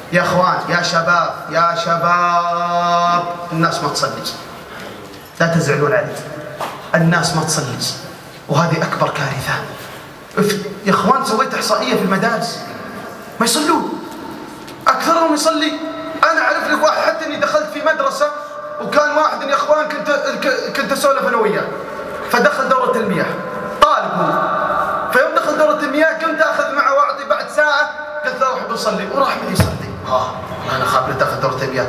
يا اخوان يا شباب يا شباب، الناس ما تصلي، لا تزعلون علي، الناس ما تصلي، وهذه اكبر كارثه. يا اخوان سويت احصائيه في المدارس ما يصلون، اكثرهم يصلي. انا اعرف لك واحد، حتى اني دخلت في مدرسه وكان واحد يا اخوان كنت اسولف انا وياه، فدخل دوره المياه، طالب هو، فيوم دخل دوره المياه قمت اخذ معه واعطي، بعد ساعه قلت له روح بنصلي، وراح معي يصلي. والله انا خاف لا تاخذ دوره المياه.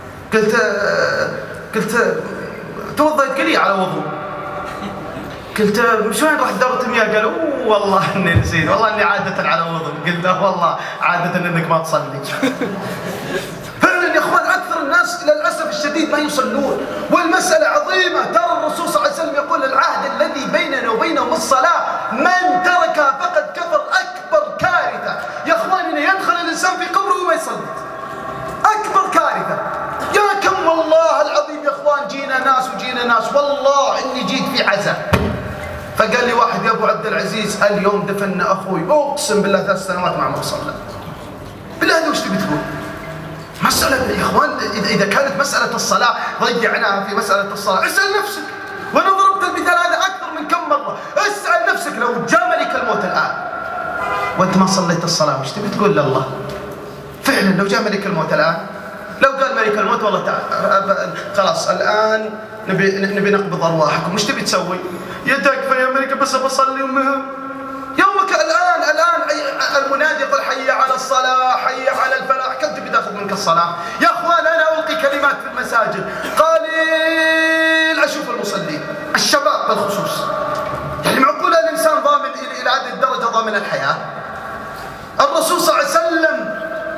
قلت توضيت قلي على وضوء. قلت مش وين رحت دوره المياه؟ قالوا والله اني نسيت، والله اني عاده على وضوء. قلت والله عاده انك ما تصلي. فعلا يا اخوان اكثر الناس للاسف الشديد ما يصلون، والمساله عظيمه. ترى الرسول صلى الله عليه وسلم يقول العهد الذي بيننا وبينهم الصلاه، من تركها فقد كفر. اكبر كارثه يا اخوان ان يدخل الانسان في قبره وما يصلي، اكبر كارثه. يا كم والله العظيم يا اخوان جينا ناس والله اني جيت في عزاء، فقال لي واحد يا ابو عبد العزيز اليوم دفنا اخوي، اقسم بالله 3 سنوات ما صلى. بالله هذا وش تبي تقول؟ مسألة يا اخوان اذا كانت مسألة الصلاة ضيعناها في مسألة الصلاة، اسأل نفسك. وانا ضربت المثال هذا اكثر من كم مرة. اسأل نفسك لو جاء ملك الموت الان وانت ما صليت الصلاة وش تبي تقول لله؟ فعلا لو جاء ملك الموت الان، لو قال ملك الموت والله تعالى خلاص الان نبي نقبض ارواحكم، وش تبي تسوي؟ يا تكفى يا ملك بس بصلي ومهم. يومك الان المنادي يقول حي على الصلاه حي على الفلاح، كم تبي تاخذ منك الصلاه؟ يا اخوان انا القي كلمات في المساجد قليل اشوف المصلين، الشباب بالخصوص. يعني معقوله الانسان ضامن الى هذه الدرجه ضامن الحياه؟ الرسول صلى الله عليه وسلم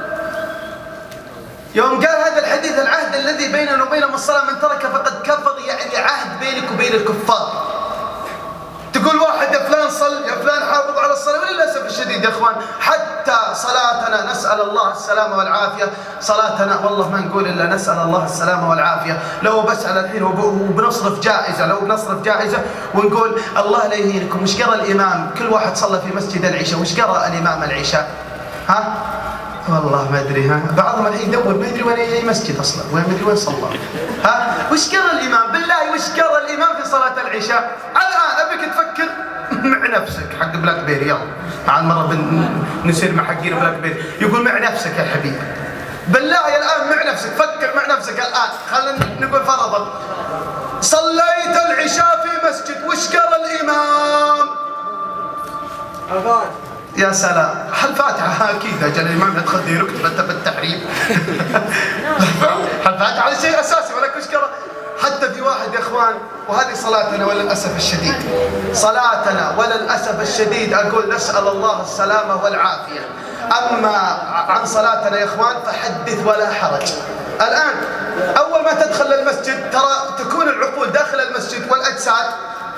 يوم قال هذا الحديث العهد الذي بيننا وبينهم الصلاه، من ترك فقد كفر، يعني عهد بينك وبين الكفار. تقول واحد يا فلان صل، يا فلان حافظ على الصلاة، وللأسف الشديد يا إخوان حتى صلاتنا نسأل الله السلامة والعافية، صلاتنا والله ما نقول إلا نسأل الله السلامة والعافية. لو بسأل الحين وبنصرف جائزة ونقول الله لا يهينكم، وش قرأ الإمام؟ كل واحد صلى في مسجد العشاء، وش قرأ الإمام العشاء؟ ها؟ والله ما أدري. ها؟ بعضهم الحين يدور ما يدري وين أي مسجد أصلا، وين ما أدري وين صلى. ها؟ وش قرأ الإمام؟ بالله وش قرأ الإمام في صلاة العشاء؟ الآن أبيك تفكر مع نفسك حق بلاك بيري. يلا مع المرة نصير مع حقين بلاك بيري، يقول مع نفسك يا حبيبي. بالله الآن مع نفسك، فكر مع نفسك الآن. خلينا نقول فرضا صليت العشاء في مسجد، وش قرأ الإمام؟ يا سلام، الفاتحة أكيد أجل الإمام يدخل ديرك أنت بالتحريم. الفاتحة على شيء أساسي، ولكن وش قرأ؟ حتى في واحد يا إخوان، وهذه صلاتنا وللأسف الشديد، صلاتنا وللأسف الشديد أقول نسأل الله السلامة والعافية. أما عن صلاتنا يا إخوان فحدث ولا حرج. الآن أول ما تدخل المسجد ترى تكون العقول داخل المسجد والأجساد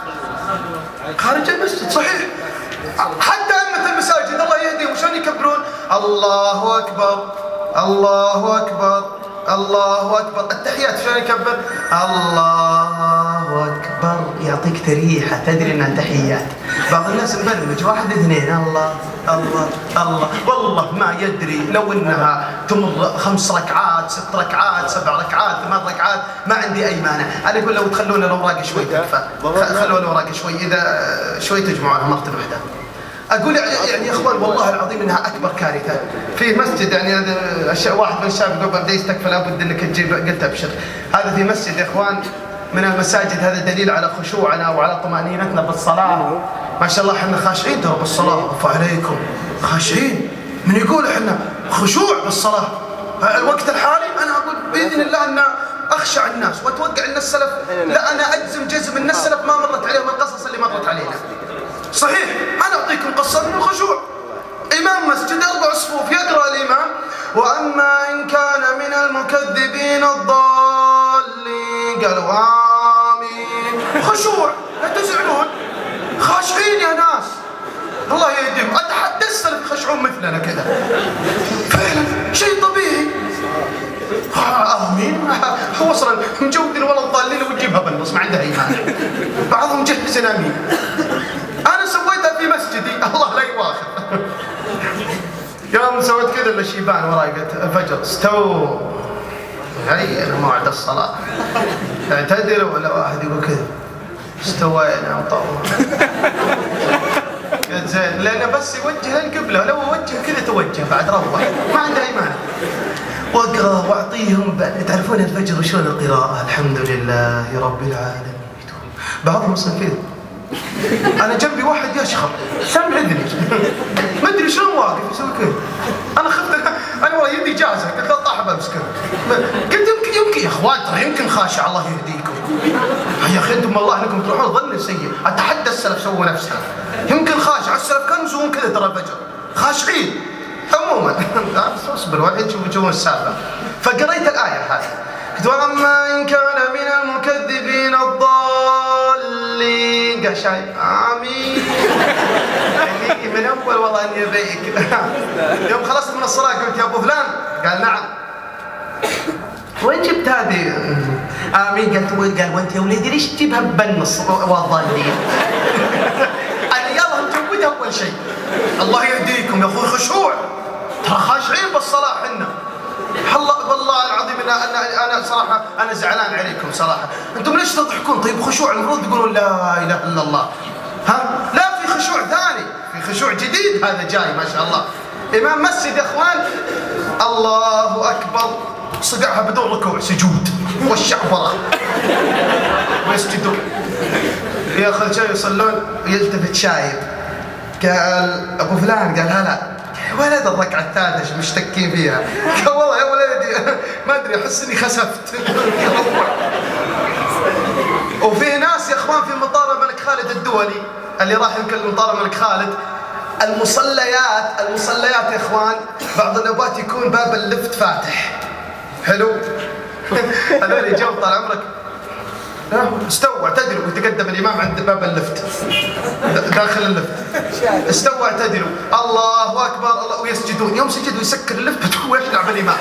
خارج المسجد، صحيح؟ حتى أئمة المساجد الله يهديهم وشان يكبرون الله أكبر الله أكبر الله أكبر. التحيات شلون يكبر؟ الله أكبر، يعطيك تريحة تدري إنها تحيات. بعض الناس مبرمج 1 2 الله الله الله، والله ما يدري لو إنها تمر 5 ركعات 6 ركعات 7 ركعات 8 ركعات ما عندي أي مانع. أنا أقول لو تخلون الأوراق شوي تكفى، خلوا الأوراق شوي، إذا شوي تجمعونها مرة واحدة. أقول يعني يا إخوان والله العظيم إنها أكبر كارثة في مسجد. يعني هذا واحد من الشباب قبل بدأ يستكفى لابد إنك تجيب، قلت أبشر هذا في مسجد يا إخوان من المساجد، هذا دليل على خشوعنا وعلى طمأنينتنا بالصلاة. ما شاء الله إحنا خاشعين ترى بالصلاة، وفى عليكم خاشعين. من يقول إحنا خشوع بالصلاة الوقت الحالي، أنا أقول بإذن الله أن أخشع الناس وأتوقع أن السلف، لا أنا أجزم جزم أن السلف ما مرت عليهم القصص اللي مرت علينا. صحيح، أنا أعطيكم قصة من الخشوع. إمام مسجد 4 صفوف يقرأ الإمام وأما إن كان من المكذبين الضالين قالوا آمين. خشوع، لا تزعلون، خاشعين يا ناس الله يهديهم. أتحدى السلف يخشعون مثلنا كذا فعلا، شيء طبيعي. آمين. هو أصلا مجودين ولا الضالين وتجيبها بالنص ما عنده أي مانع. بعضهم جهز آمين. أنا سويتها في مسجدي الله لا يواخذ. يوم يوم سويت كذا الشيبان وراي قلت الفجر استووا هيا موعد الصلاة اعتدلوا، ولا واحد يقول كذا استوينا وطوّر. قلت زين، لأنه بس يوجه القبلة، لو وجه كذا توجه بعد روح ما عنده أي مانع. واقرأ واعطيهم تعرفون الفجر وشلون القراءة؟ الحمد لله رب العالمين. بعضهم يصير كذا. أنا جنبي واحد يشخر سامع إذني ما أدري شلون واقف يسوي كذا. أنا خفت، أنا والله يدي جاهزة، قلت له طاح أمسكه. قلت يمكن يا إخوان ترى يمكن خاشع الله يهديكم. يا أخي أنتم والله أنكم تروحون ظن سيء. أتحدى السلف سووا نفسها. يمكن خاشع، السلف كانوا يسوون كذا ترى الفجر خاشعين. عموما اصبر والحين تشوفون السالفة. فقريت الآية هذه قلت واما ان كان من المكذبين الضالين قال شايف امين من اول والله اني ابيك. يوم خلصت من الصلاه قلت يا ابو فلان، قال نعم. وين جبت هذه امين؟ قال وانت يا وليدي ليش تجيبها بالنص والضالين؟ انا يلا نجودها اول شيء. الله يهديكم يا اخوي، خشوع ترى خاشعين بالصلاه حنا. والله العظيم انا صراحه انا زعلان عليكم صراحه. انتم ليش تضحكون؟ طيب خشوع المفروض تقولون لا اله الا الله. ها لا، في خشوع ثاني، في خشوع جديد هذا جاي ما شاء الله. امام مسجد يا اخوان الله اكبر صقعها بدون ركوع سجود والشعبره ويسجدون. ياخذ شيء يصلون يلتفت شايب قال ابو فلان، قال هلا ولد الركعة الثالثة مشتكين فيها. قال والله يا ولدي ما أدري أحس إني خسفت. وفي ناس يا إخوان في مطار الملك خالد الدولي اللي راح يمكن مطار الملك خالد، المصليات يا إخوان بعض النوبات يكون باب اللفت فاتح. حلو. هذول جو طال عمرك استوى اعتدلوا، ويتقدم الامام عند باب اللفت داخل اللفت. استوى اعتدلوا الله اكبر الله، ويسجدون. يوم سجدوا يسكر اللفت ويخلع بالامام.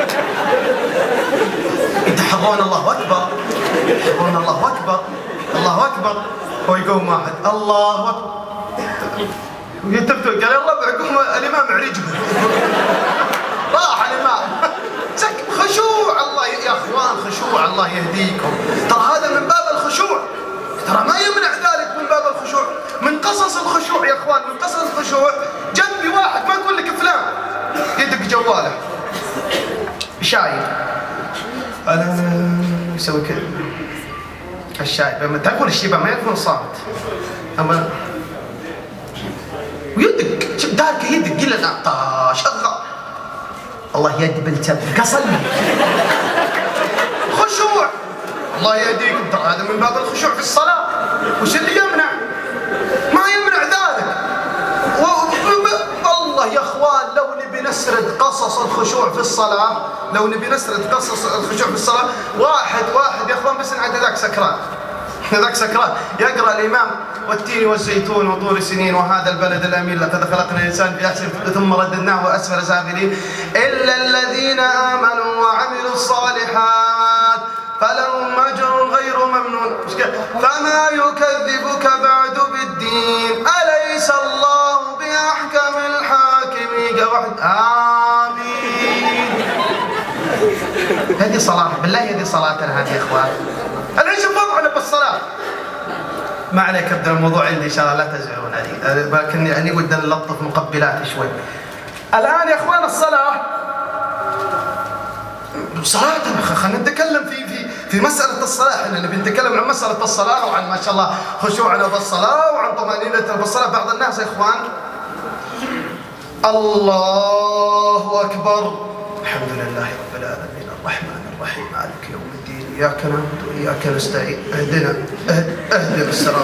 يتحرون الله اكبر، يتحرون الله اكبر، الله اكبر. هو يقوم واحد الله اكبر ويتفتوا قال يا الربع قوم الامام عرجبه. راح الامام. خشوع الله يا اخوان، خشوع الله يهديكم. ترى هذا من باب الخشوع، ترى ما يمنع ذلك من باب الخشوع. من قصص الخشوع يا اخوان، من قصص الخشوع جنبي واحد ما اقول لك فلان يدق جواله شايب، انا يسوي كذا الشايب لما تقول الشيبه ما يكون صامت اما ويدق دارك يدق الى الان طاش الله يدبل تبقى صلي. خشوع الله يهديكم. ترى هذا من باب الخشوع في الصلاة. وش اللي يمنع؟ ما يمنع ذلك. الله يا اخوان لو نبي نسرد قصص الخشوع في الصلاة، لو نبي نسرد قصص الخشوع في الصلاة، واحد يا اخوان بس عند ذاك سكران. ذاك سكران يقرأ الإمام والتين والزيتون وطور سنين وهذا البلد الأمين لقد خلقنا الإنسان في أحسن ثم رددناه أسفل سافلين إلا الذين آمنوا وعملوا الصالحات فلهم أجر غير ممنون. فما يكذبك بعد بالدين أليس الله بأحكم الحاكمين. قال واحد آمين. هذه صلاة بالله، هذه صلاتنا هذه يا إخوان. العيش وضعنا بالصلاة. ما عليك ابدا الموضوع عندي ان شاء الله لا تزعلون علي، لكني يعني ودنا نلطف مقبلات شوي. الان يا اخوان الصلاة صلاتنا خلينا نتكلم في مسألة الصلاة. احنا نبي نتكلم عن مسألة الصلاة وعن ما شاء الله خشوعنا بالصلاة وعن طمأنينتنا بالصلاة. بعض الناس يا اخوان الله اكبر الحمد لله رب العالمين الرحمن الرحيم مالك يوم الدين إياك نعبد وإياك نستعين اهدنا الصراط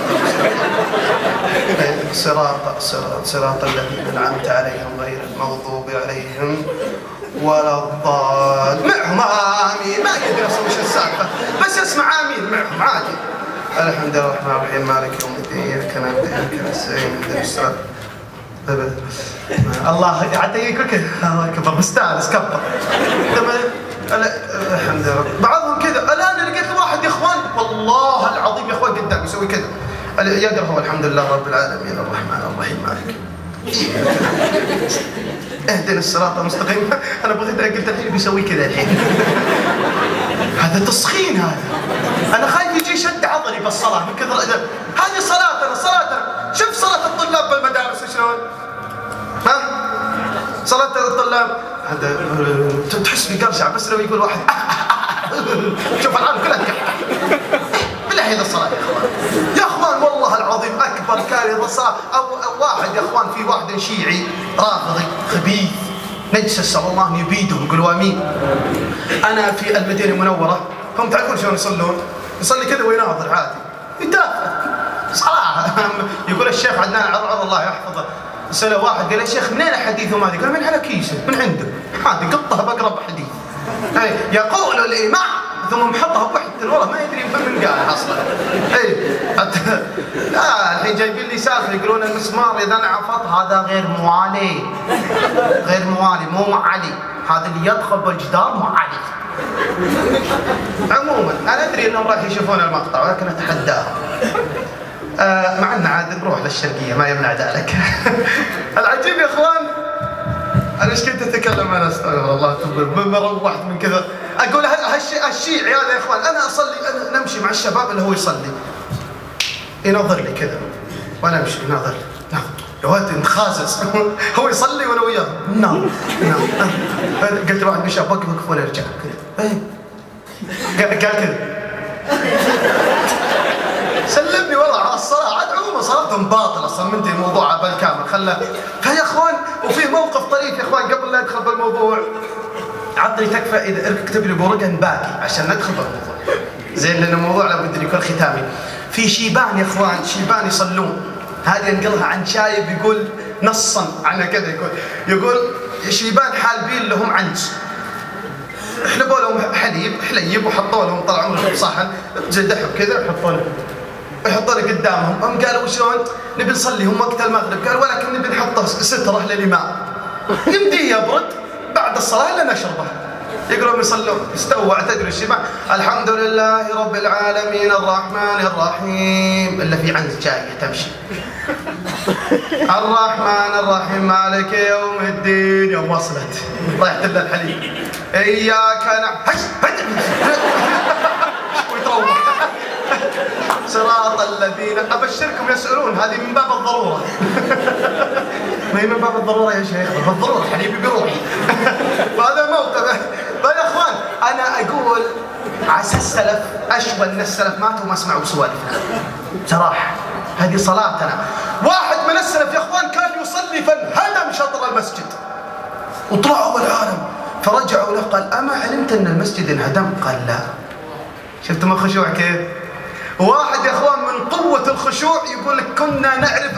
المستقيم صراط الذين أنعمت عليهم غير المغضوب عليهم ولا الضالين. معهم آمين. ما يدري أصلا وش السالفة بس اسمع آمين معهم عادي. الحمد لله الرحمن الرحيم مالك يوم الدين إياك نعبد وإياك نستعين اهدنا الصراط الله حتى يقول كذا الله اكبر مستانس كبر. الحمد لله. بعضهم كذا. الان لقيت واحد يا اخوان والله العظيم يا اخوان قدام يسوي كذا يقرا هو الحمد لله رب العالمين الرحمن الرحيم مالك اهدنا الصراط المستقيم. انا بغيت قلت الحين بيسوي كذا الحين. هذا تسخين هذا. انا خايف يجي شد عضلي بالصلاه من كثر هذه صلاتنا. شوف صلاه الطلاب بالمدارس شلون. ها؟ صلاه الطلاب هذا تحس بقرشع بس لو يقول واحد شوف العالم كلها تكحكح. بالله هذا الصلاه يا اخوان والله العظيم اكبر كارثه الصلاه. او واحد يا اخوان في واحد شيعي رافضي خبيث نجس اسال الله ان يبيدهم قولوا امين. انا في المدينه المنوره هم تعرفون شلون يصلون؟ يصلي كذا ويناظر عادي يتافه صراحه. يقول الشيخ عدنان عرعر الله يحفظه سأله واحد قال يا شيخ منين حديثه ماذا؟ قال من على كيسه من عنده هذه قطها بقرب حديث. يقول الامام ثم محطها بوحده والله ما يدري من قال اصلا. لا الحين جايبين لي سالفه يقولون المسمار اذا انعفض هذا غير موالي مو معلي. هذا اللي يدخل بالجدار معلي. عموما انا ادري انهم راح يشوفون المقطع ولكن اتحداهم. مع ان عاد نروح للشرقيه ما يمنع ذلك. العجيب يا اخوان انا ايش كنت اتكلم انا استغفر الله روحت من كذا اقول الشيعي هذا يا اخوان انا اصلي انا نمشي مع الشباب اللي هو يصلي ينظر لي كذا وانا امشي ينظر لي يا ولد انت خاسس. هو يصلي وانا وياه نعم. قلت واحد من الشباب وقف وانا ارجع كذا قال كذا سلمني والله على الصلاه. عاد عموما صلاتهم باطله صممت الموضوع بالكامل خله. فيا اخوان وفي موقف طريف يا اخوان قبل لا ادخل بالموضوع عطني تكفى اذا اكتب لي ورقه باقي عشان ندخل بالموضوع زين لان الموضوع لابد ان يكون ختامي. في شيبان يا اخوان شيبان يصلون هذه ينقلها عن شايب يقول نصا عنها كذا يقول شيبان حالبين لهم عنز حلبوا لهم حليب وحطوا لهم طال عمرهم صحن جدحوا كذا يحطونه قدامهم. هم قالوا شلون نبي نصلي هم وقت المغرب قالوا ولكن نبي نحطه ستره للامام يمديه يبرد بعد الصلاه الا نشربه. يقولون يصلون استووا اعتدلوا الشيبان الحمد لله رب العالمين الرحمن الرحيم الا في عنز جايه تمشي الرحمن الرحيم مالك يوم الدين. يوم وصلت رايحت لها الحليب اياك نعبد ويتروح صراط الذين ابشركم يسالون هذه من باب الضروره. ما هي من باب الضروره يا شيخ بالضروره حبيبي بيروح. فهذا موقف. فيا اخوان انا اقول عسى السلف اشوى ان السلف ماتوا وما سمعوا سوالفنا صراحه. هذه صلاتنا. واحد من السلف يا اخوان كان يصلي فانهدم شطر المسجد وطلعوا العالم فرجعوا له قال اما علمت ان المسجد انهدم؟ قال لا. شفتم الخشوع كيف؟ واحد يا اخوان من قوة الخشوع يقول لك كنا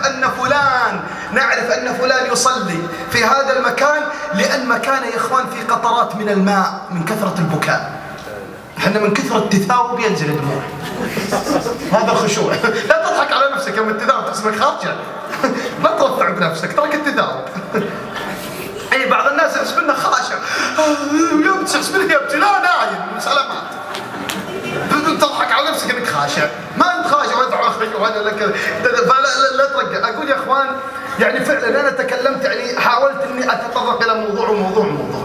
نعرف ان فلان يصلي في هذا المكان لان مكانه يا اخوان في قطرات من الماء من كثرة البكاء. احنا من كثرة التثاؤب ينزل دموع. هذا الخشوع. لا تضحك على نفسك يوم التثاؤب تحسبك خارجة. لا ترفع بنفسك ترك التثاؤب. اي بعض الناس يحسب انه خاشع. يوم تحسب انه يبكي لا نايم سلامات. تضحك على نفسك انك خاشع، ما انت خاشع وادعو اخرج وهذا لك فلا لا ترجع. اقول يا اخوان يعني فعلا انا تكلمت يعني حاولت اني اتطرق الى موضوع.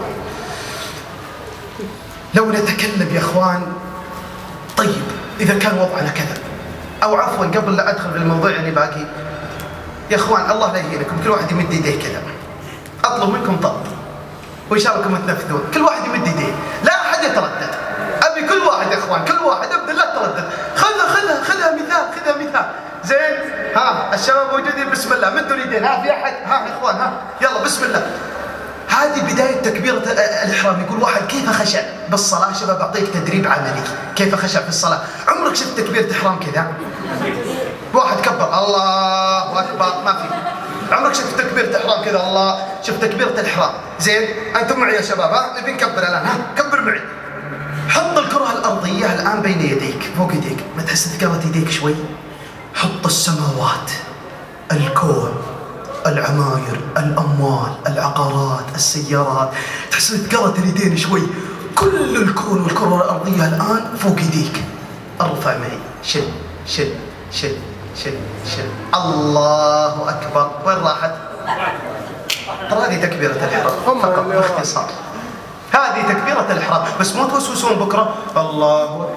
لو نتكلم يا اخوان طيب اذا كان وضعنا كذا او عفوا قبل لا ادخل في الموضوع يعني باقي يا اخوان الله لا يهينكم كل واحد يمد يديه كذا. اطلب منكم طلب وان شاء الله انكم تنفذون. كل واحد يمد يديه لا احد يتردد. ابي كل واحد يا اخوان كل واحد ابدا لا تردد. خذها مثال زين. ها الشباب موجودين بسم الله مدوا اليدين. ها في احد ها يا اخوان ها يلا بسم الله. هذه بدايه تكبيره الاحرام. يقول واحد كيف خشع بالصلاه. شباب اعطيك تدريب عملي كيف خشع في الصلاه. عمرك شفت تكبيره احرام كذا؟ واحد كبر الله اكبر ما في. عمرك شفت تكبيره احرام كذا الله شفت تكبيره الاحرام زين. انتم معي يا شباب ها نبي نكبر الان. ها كبر معي. حط الكرة الأرضية الآن بين يديك فوق يديك. ما تحس ثقلت يديك شوي؟ حط السماوات الكون العماير الأموال العقارات السيارات. تحس ثقلت اليدين شوي. كل الكون والكرة الأرضية الآن فوق يديك. ارفع معي شد الله أكبر. وين راحت؟ ترى هذه تكبيرة الإحرام فقط باختصار. هذه تكبيرة الإحرام، بس مو توسوسون بكرة الله.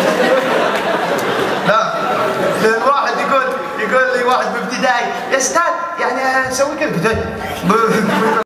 لا، الواحد يقول لي واحد بابتدائي يا استاذ يعني اسوي كذا، قلت